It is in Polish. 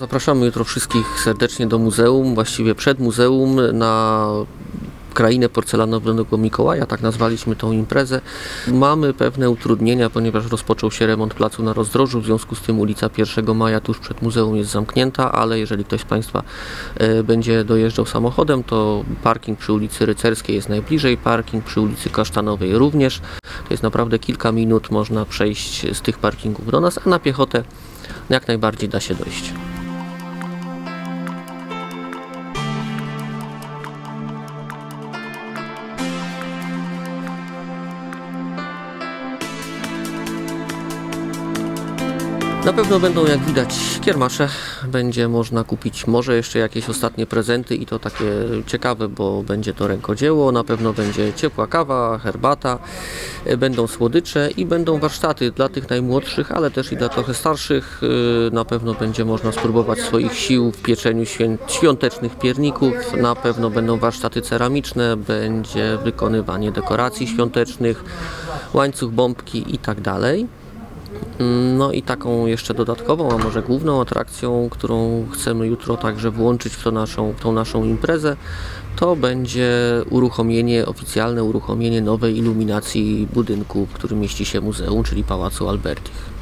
Zapraszamy jutro wszystkich serdecznie do muzeum, właściwie przed muzeum na Krainę Porcelanowego Mikołaja, tak nazwaliśmy tą imprezę. Mamy pewne utrudnienia, ponieważ rozpoczął się remont placu na Rozdrożu, w związku z tym ulica 1 Maja tuż przed muzeum jest zamknięta, ale jeżeli ktoś z Państwa będzie dojeżdżał samochodem, to parking przy ulicy Rycerskiej jest najbliżej, parking przy ulicy Kasztanowej również. To jest naprawdę kilka minut, można przejść z tych parkingów do nas, a na piechotę jak najbardziej da się dojść. Na pewno będą, jak widać, kiermasze, będzie można kupić może jeszcze jakieś ostatnie prezenty i to takie ciekawe, bo będzie to rękodzieło, na pewno będzie ciepła kawa, herbata, będą słodycze i będą warsztaty dla tych najmłodszych, ale też i dla trochę starszych. Na pewno będzie można spróbować swoich sił w pieczeniu świątecznych pierników, na pewno będą warsztaty ceramiczne, będzie wykonywanie dekoracji świątecznych, łańcuch, bombki i tak dalej. No i taką jeszcze dodatkową, a może główną atrakcją, którą chcemy jutro także włączyć w tą naszą imprezę, to będzie oficjalne uruchomienie nowej iluminacji budynku, w którym mieści się muzeum, czyli Pałacu Albertich.